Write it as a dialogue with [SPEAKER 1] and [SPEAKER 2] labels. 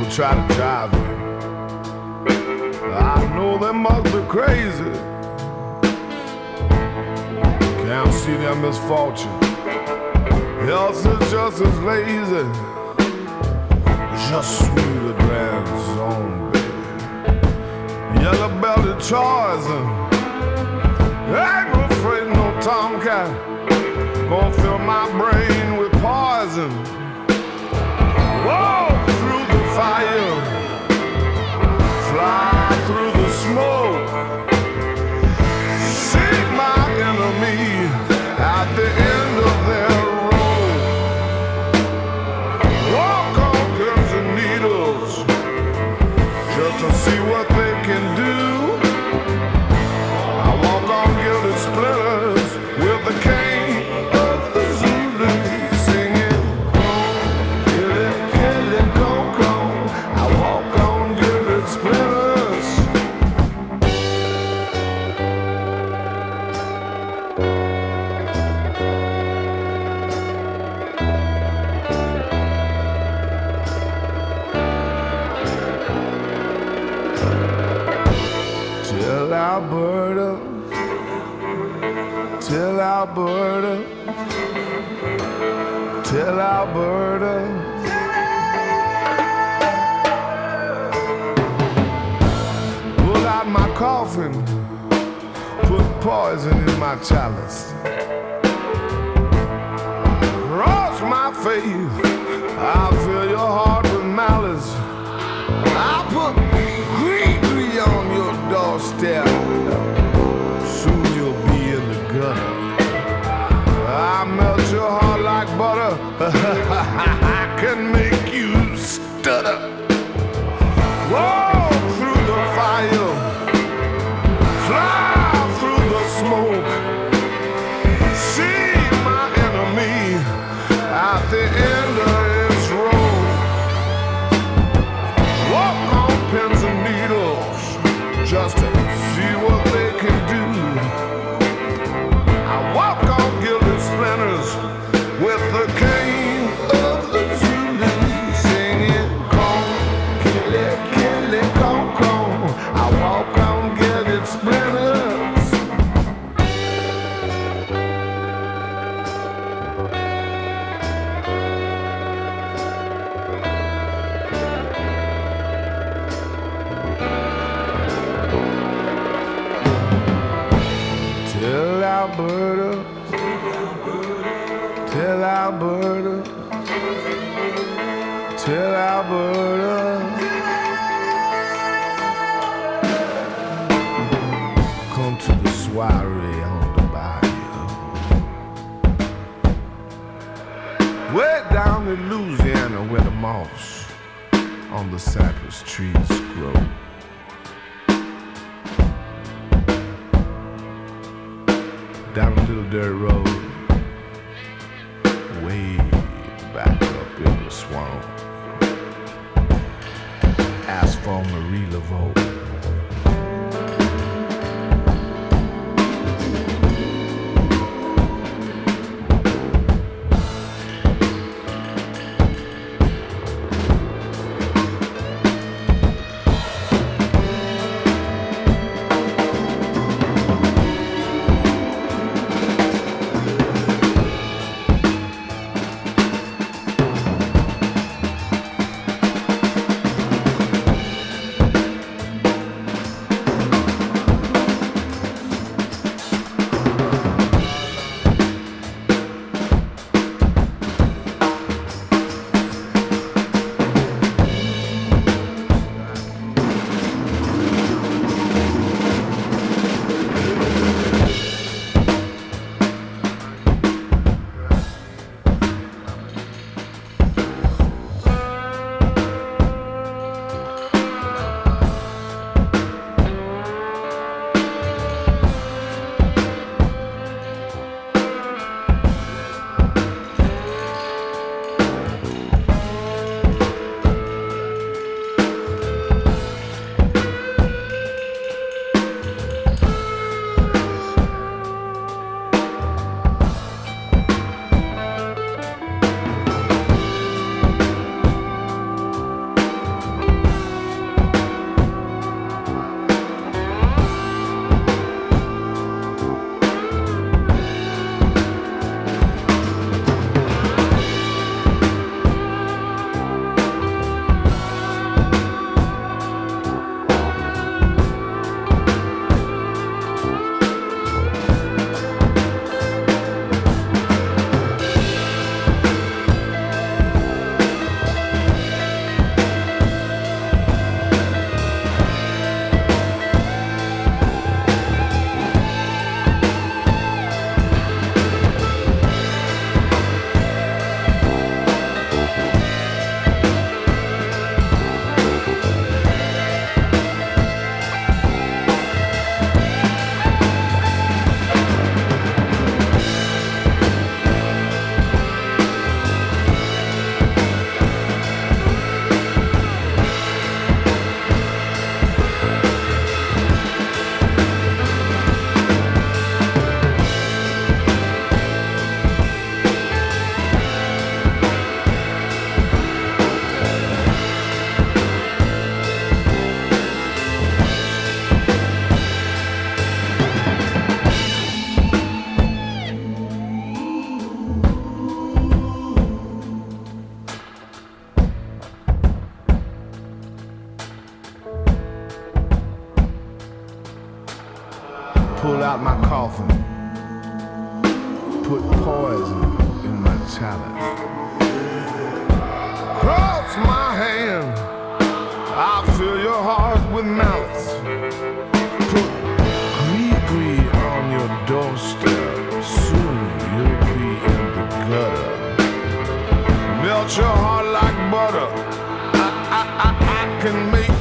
[SPEAKER 1] try to drive me. I know they must be crazy. Can't see their misfortune. Else is just as lazy. Just sweet a grand zombie. Yellow-bellied choisin'. Ain't afraid no tomcat. Gonna fill my brain with poison. Walk through the fire, fly through the smoke. See my enemy at the end of their road. Walk on pins and needles just to see what they can do. I walk on gilded splinters with the cane of the Zulu singing. Alberta, tell Alberta, tell Alberta. Pull out my coffin, put poison in my chalice. Cross my faith, I'll fill your heart with malice. I'll put greenery on your doorstep. Soon you'll be in the gutter. I'll melt your heart like butter. I can make you stutter. Walk through the fire, fly through the smoke. See my enemy at the end of its road. Walk on pins and needles just to see what they can do. I walk on gilded splinters with the cane of the Zulu singing "Come, kill it, come, come." I walk on gilded splinters. Tell Alberta, tell Alberta, tell Alberta. Come to the soiree on the bayou. Way down in Louisiana where the moss on the cypress trees grow. Down a little dirt road, way back up in the swamp. Ask for Marie Laveau. out my coffin, put poison in my chalice. Cross my hand, I'll fill your heart with malice. Put greed on your doorstep, soon you'll be in the gutter. Melt your heart like butter, I can make